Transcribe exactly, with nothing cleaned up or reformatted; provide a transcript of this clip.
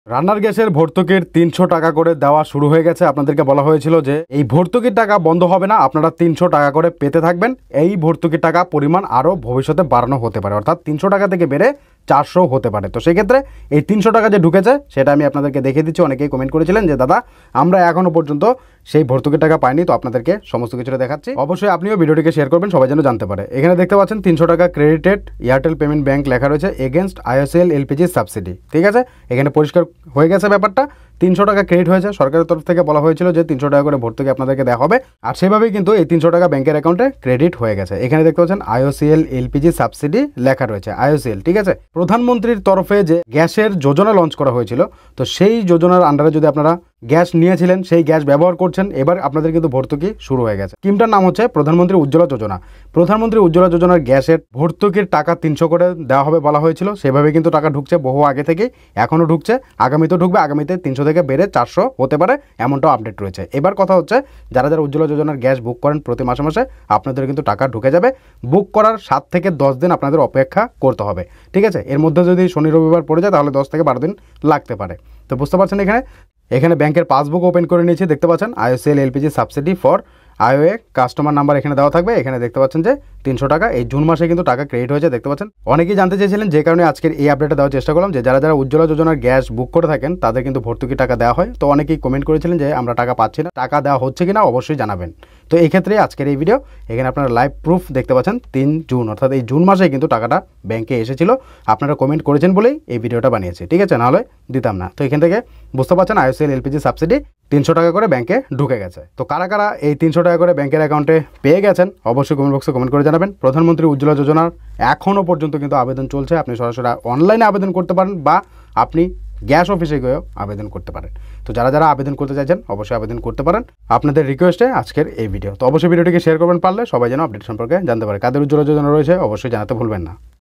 রান্নার গ্যাসের ভর্তুকির তিনশো টাকা করে দেওয়া শুরু হয়ে গেছে। আপনাদেরকে বলা হয়েছিল যে এই ভর্তুকির টাকা বন্ধ হবে না, আপনারা তিনশো টাকা করে পেতে থাকবেন। এই ভর্তুকির টাকা পরিমাণ আরও ভবিষ্যতে বাড়ানো হতে পারে, অর্থাৎ তিনশো টাকা থেকে বেড়ে চারশো হতে পারে। তো সেক্ষেত্রে এই তিনশো টাকা যে ঢুকেছে সেটা আমি আপনাদেরকে দেখিয়ে দিচ্ছি। অনেকেই কমেন্ট করেছিলেন যে দাদা আমরা এখনও পর্যন্ত সেই ভর্তুকির টাকা পাইনি, তো আপনাদেরকে সমস্ত কিছুটা দেখাচ্ছি। অবশ্যই আপনিও ভিডিওটিকে শেয়ার করবেন, সবাই যেন জানতে পারে। এখানে দেখতে পাচ্ছেন তিনশো টাকা ক্রেডিটেড এয়ারটেল পেমেন্ট ব্যাংক লেখা রয়েছে এগেনস্ট আইওসিএল এলপিজি সাবসিডি। ঠিক আছে, এখানে পরিষ্কার হয়ে গেছে ব্যাপারটা। তিনশো টাকা ক্রেডিট হয়েছে, সরকারের তরফ থেকে বলা হয়েছিল যে তিনশো টাকা করে ভর্তুকি আপনাদেরকে দেওয়া হবে, আর সেভাবেই কিন্তু এই তিনশো টাকা ব্যাংকের অ্যাকাউন্টে ক্রেডিট হয়ে গেছে। এখানে দেখতে পাচ্ছেন আইওসিএল এলপিজি সাবসিডি লেখা রয়েছে, আইওসিএল। ঠিক আছে, প্রধানমন্ত্রীর তরফে যে গ্যাসের যোজনা লঞ্চ করা হয়েছিল, তো সেই যোজনার আন্ডারে যদি আপনারা গ্যাস নিয়েছিলেন, সেই গ্যাস ব্যবহার করছেন, এবার আপনাদের কিন্তু ভর্তুকি শুরু হয়ে গেছে। স্কিমটার নাম হচ্ছে প্রধানমন্ত্রী উজ্জ্বলা যোজনা। প্রধানমন্ত্রী উজ্জ্বলা যোজনার গ্যাসের ভর্তুকির টাকা তিনশো করে দেওয়া হবে বলা হয়েছিল, সেভাবে কিন্তু টাকা ঢুকছে বহু আগে থেকেই, এখনও ঢুকছে, আগামীতেও ঢুকবে। আগামীতে তিনশো থেকে বেড়ে চারশো হতে পারে, এমনটাও আপডেট রয়েছে। এবার কথা হচ্ছে যারা যারা উজ্জ্বলা যোজনার গ্যাস বুক করেন প্রতি মাসে মাসে, আপনাদের কিন্তু টাকা ঢুকে যাবে। বুক করার সাত থেকে দশ দিন আপনাদের অপেক্ষা করতে হবে। ঠিক আছে, এর মধ্যে যদি শনি রবিবার পড়ে যায় তাহলে দশ থেকে বারো দিন লাগতে পারে। তো বুঝতে পারছেন, এখানে এখানে ব্যাংকের পাসবুক ওপেন করে নিয়েছি। দেখতে পাচ্ছেন IOCL LPG subsidy for IOA customer number এখানে দেওয়া থাকবে। এখানে দেখতে পাচ্ছেন যে তিনশো টাকা এই জুন মাসে কিন্তু টাকা ক্রেডিট হয়েছে। দেখতে পাচ্ছেন, অনেকেই জানতে চেয়েছিলেন, যে কারণে আজকের এই আপডেটটা দেওয়ার চেষ্টা করলাম যে যারা যারা উজ্জ্বলা যোজনার গ্যাস বুক করে থাকেন তাদের কিন্তু ভর্তুকি টাকা দেওয়া হয়। তো অনেকেই কমেন্ট করেছিলেন যে আমরা টাকা পাচ্ছি না, টাকা দেওয়া হচ্ছে কিনা অবশ্যই জানাবেন। তো এই ক্ষেত্রে আজকের এই ভিডিও, এখানে আপনারা লাইভ প্রুফ দেখতে পাচ্ছেন তিন জুন, অর্থাৎ এই জুন মাসে কিন্তু টাকাটা ব্যাংকে এসেছিল। আপনারা কমেন্ট করেছেন বলেই এই ভিডিওটা বানিয়েছি। ঠিক আছে, নাহলে দিতাম না। তো এখান থেকে বুঝতে পারছেন আইওসিএল এলপিজি সাবসিডি তিনশো টাকা করে ব্যাংকে ঢুকে গেছে। তো কারা কারা এই তিনশো টাকা করে ব্যাংকের অ্যাকাউন্টে পেয়ে গেছেন অবশ্যই কমেন্ট বক্সে কমেন্ট করে জানাবেন। প্রধানমন্ত্রী উজ্জ্বলা যোজনার এখনও পর্যন্ত কিন্তু আবেদন চলছে। আপনি সরাসরি অনলাইনে আবেদন করতে পারেন বা আপনি গ্যাস অফিসে গিয়েও আবেদন করতে পারেন। তো যারা যারা আবেদন করতে চাইছেন অবশ্যই আবেদন করতে পারেন। আপনাদের রিকোয়েস্টে আজকের এই ভিডিও। তো অবশ্যই ভিডিওটিকে শেয়ার করবেন, পারলে সবাই যেন আপডেট সম্পর্কে জানতে পারে। কাদের উজ্জ্বলা যোজনা রয়েছে অবশ্যই জানাতে ভুলবেন না।